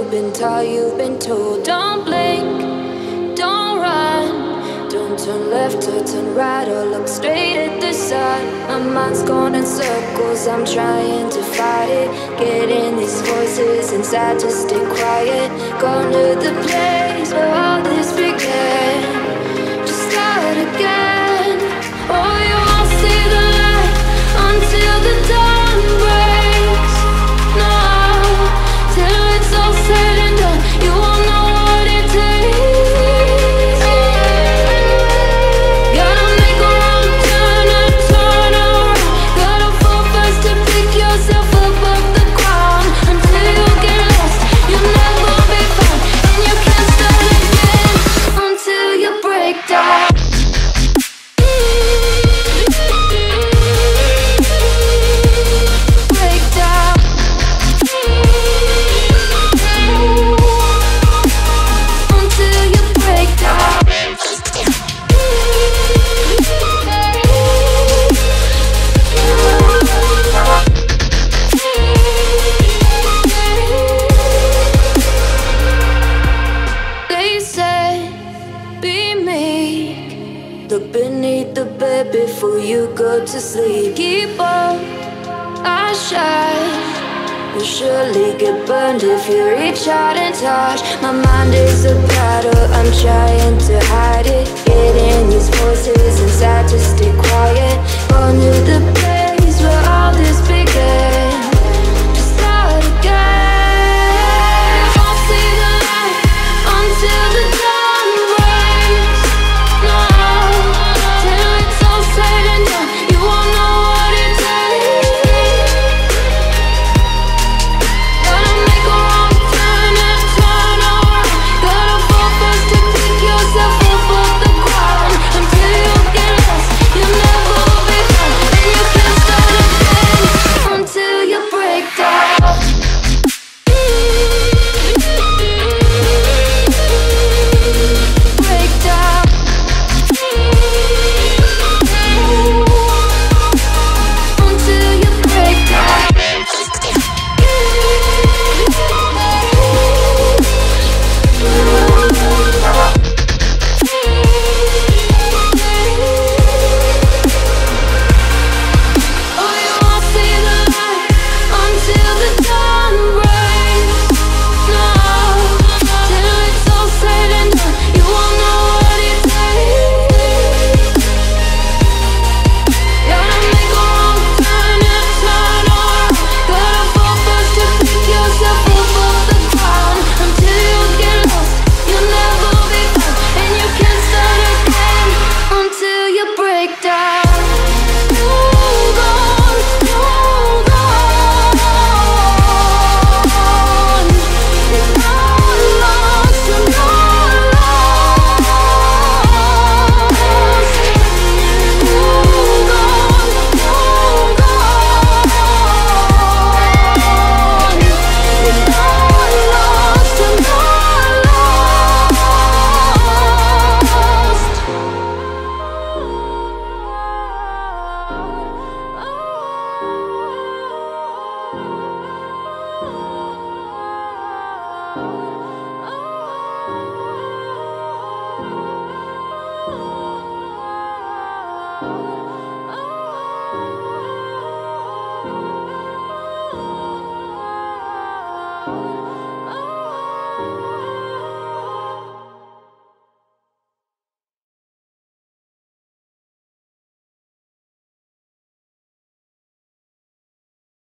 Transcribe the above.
you've been taught, you've been told. Don't blink, don't run, don't turn left or turn right or look straight at the sun. My mind's going in circles, I'm trying to fight it. Getting these voices inside to stay quiet. Going to the place where all this began. Just start again. Oh, you won't see the light until the dawn breaks. No, till it's all said and done, you won't know what it takes. Gotta make a wrong turn and turn around. Gotta fall fast to pick yourself up off the ground. Until you get lost, you'll never be found. And you can't start again until you break down. Look beneath the bed before you go to sleep. Keep on, I shine. You'll surely get burned if you reach out and touch. My mind is a battle, I'm trying